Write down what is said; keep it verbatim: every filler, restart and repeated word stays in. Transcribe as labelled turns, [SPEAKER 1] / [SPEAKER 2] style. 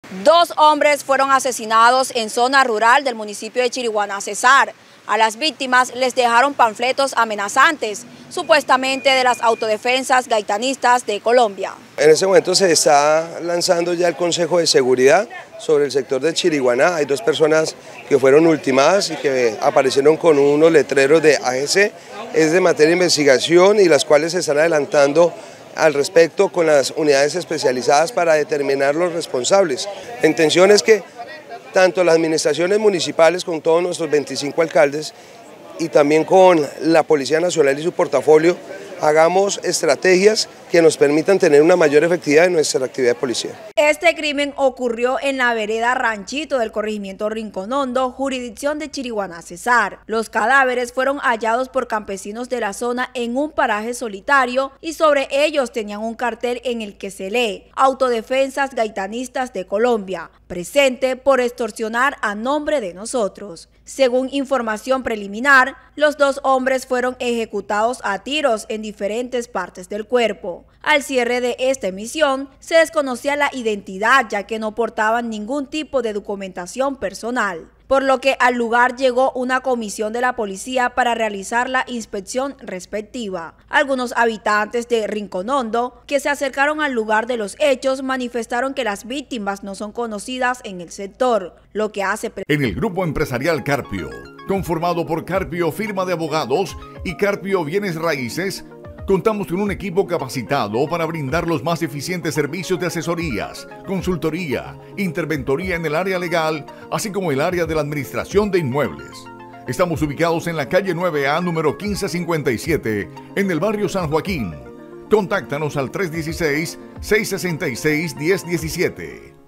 [SPEAKER 1] Dos hombres fueron asesinados en zona rural del municipio de Chiriguaná, Cesar. A las víctimas les dejaron panfletos amenazantes, supuestamente de las autodefensas gaitanistas de Colombia.
[SPEAKER 2] En ese momento se está lanzando ya el Consejo de Seguridad sobre el sector de Chiriguaná. Hay dos personas que fueron ultimadas y que aparecieron con unos letreros de A G C. Es de materia de investigación y las cuales se están adelantando al respecto con las unidades especializadas para determinar los responsables. La intención es que tanto las administraciones municipales con todos nuestros veinticinco alcaldes y también con la Policía Nacional y su portafolio hagamos estrategias que nos permitan tener una mayor efectividad en nuestra actividad de policía.
[SPEAKER 1] Este crimen ocurrió en la vereda Ranchito del corregimiento Rincón Hondo, jurisdicción de Chiriguaná, Cesar. Los cadáveres fueron hallados por campesinos de la zona en un paraje solitario y sobre ellos tenían un cartel en el que se lee Autodefensas Gaitanistas de Colombia, presente por extorsionar a nombre de nosotros. Según información preliminar, los dos hombres fueron ejecutados a tiros en diferentes partes del cuerpo. Al cierre de esta emisión, se desconocía la identidad ya que no portaban ningún tipo de documentación personal, por lo que al lugar llegó una comisión de la policía para realizar la inspección respectiva. Algunos habitantes de Rincón Hondo que se acercaron al lugar de los hechos manifestaron que las víctimas no son conocidas en el sector, lo que hace...
[SPEAKER 3] En el grupo empresarial Carpio, conformado por Carpio Firma de Abogados y Carpio Bienes Raíces, contamos con un equipo capacitado para brindar los más eficientes servicios de asesorías, consultoría, interventoría en el área legal, así como el área de la administración de inmuebles. Estamos ubicados en la calle nueve A, número quince cincuenta y siete, en el barrio San Joaquín. Contáctanos al tres uno seis, seis seis seis, uno cero uno siete.